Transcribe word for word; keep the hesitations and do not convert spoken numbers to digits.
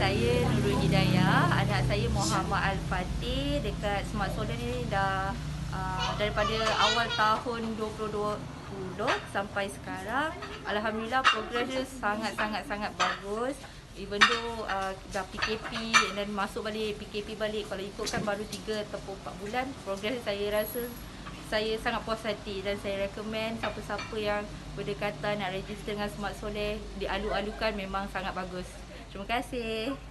saya Nurul Hidayah, anak saya Muhammad Al-Fatih dekat Smart Soleh ni dah uh, daripada awal tahun dua ribu dua puluh sampai sekarang. Alhamdulillah progres dia sangat-sangat-sangat bagus. Even though uh, dah P K P dan masuk balik P K P balik, kalau ikutkan baru tiga ataupun empat bulan, progres saya rasa saya sangat puas hati dan saya recommend siapa-siapa yang berdekatan nak register dengan Smart Soleh, dialu-alukan memang sangat bagus. Terima kasih.